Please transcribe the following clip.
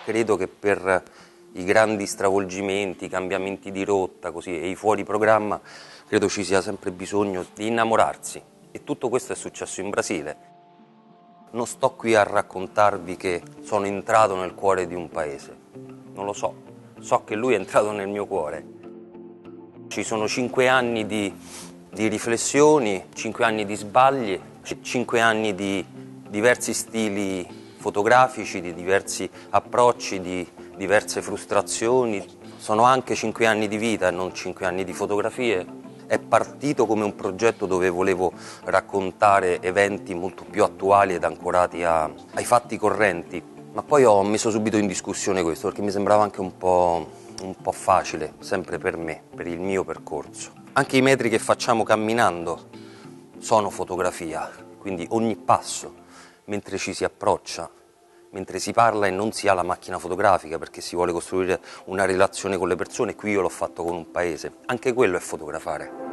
credo che per i grandi stravolgimenti, i cambiamenti di rotta così, e i fuori programma, credo ci sia sempre bisogno di innamorarsi. E tutto questo è successo in Brasile. Non sto qui a raccontarvi che sono entrato nel cuore di un paese, non lo so, so che lui è entrato nel mio cuore. Ci sono 5 anni di riflessioni, 5 anni di sbagli, 5 anni di diversi stili fotografici, di diversi approcci, di diverse frustrazioni. Sono anche 5 anni di vita e non 5 anni di fotografie. È partito come un progetto dove volevo raccontare eventi molto più attuali ed ancorati ai fatti correnti, ma poi ho messo subito in discussione questo perché mi sembrava anche un po' facile, sempre per me, per il mio percorso. Anche i metri che facciamo camminando sono fotografia, quindi ogni passo, mentre ci si approccia, mentre si parla e non si ha la macchina fotografica perché si vuole costruire una relazione con le persone, qui io l'ho fatto con un paese, anche quello è fotografare.